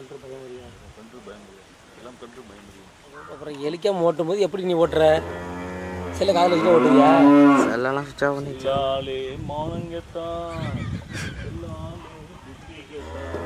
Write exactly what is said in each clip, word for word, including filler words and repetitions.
கன்று பயம் இல்லையா? கன்று பயம் இல்லை, எல்லாம் கன்று பயம் இல்லை. அப்புறம் எலிக்காம ஓட்டும் போது எப்படி நீ ஓட்டுற? செல்ல காதில் வச்சுட்டு ஓட்டுவியா? செல்லெல்லாம் சுவிட்ச் ஆஃப் பண்ணி எல்லாலே மானங்கத்தான் எல்லாலே புத்தி கேத்தான்.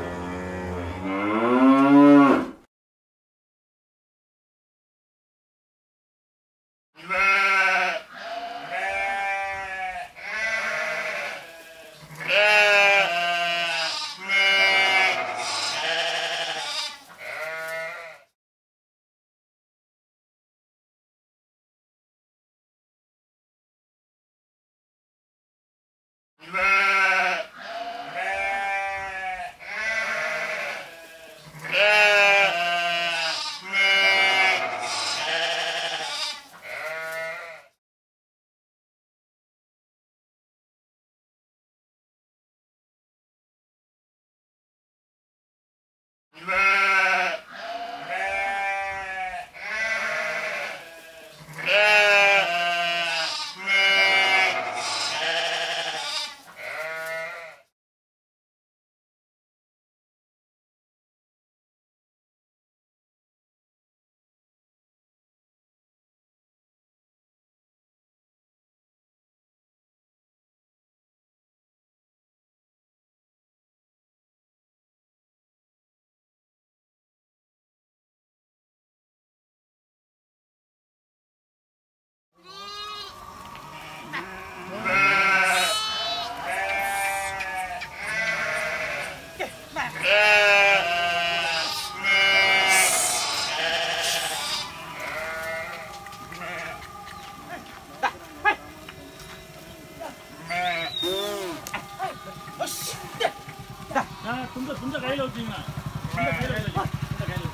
துண்ட துண்ட கையில வச்சீங்க, துண்ட கையில வச்சீங்க, துண்ட கையில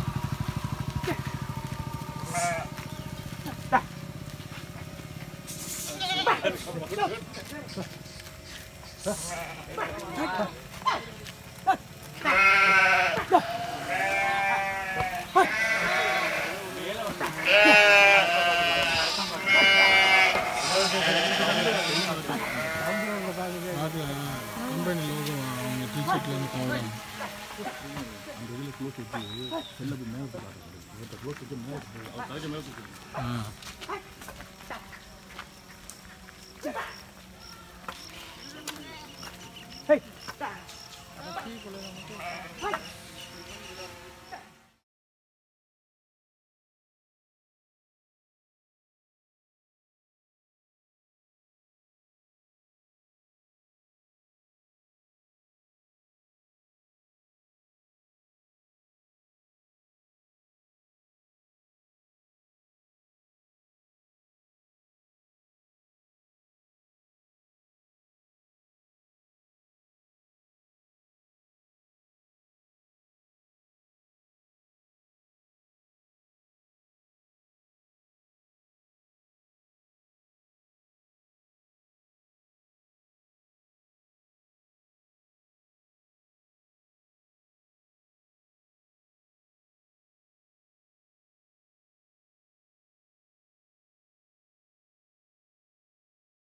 கம்பெனி லோகோ அவங்க டீஷர்ட்லேருந்து போகலாம். அந்த இதில் க்ளோஸ் வச்சு செல்லது மேலே க்ளோஸ் வச்சு மேலே மேல